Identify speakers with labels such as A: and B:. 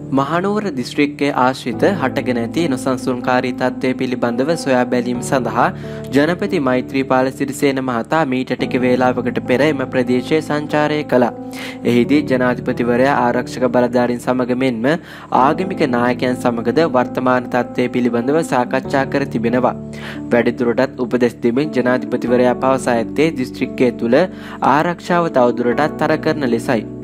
A: මහනුවර දිස්ත්‍රික්කයේ ආශ්‍රිත හටගෙන ඇති නොසන්සුන්කාරී තත්ත්වය පිළිබඳව සොයා බැලීම සඳහා ජනපති මෛත්‍රීපාල සිරිසේන මහතා මීට ටික වේලාවකට පෙර එම ප්‍රදේශයේ සංචාරය කළා. එහිදී ජනාධිපතිවරයා ආරක්ෂක බලධාරීන් සමග මෙන්ම ආගමික නායකයන් සමගද වර්තමාන තත්ත්වය පිළිබඳව සාකච්ඡා කර තිබෙනවා. වැඩිදුරටත් උපදෙස් දෙමින් ජනාධිපතිවරයා පවසා ඇත්තේ දිස්ත්‍රික්කය තුළ ආරක්ෂාව තවදුරටත් තර කරන ලෙසයි.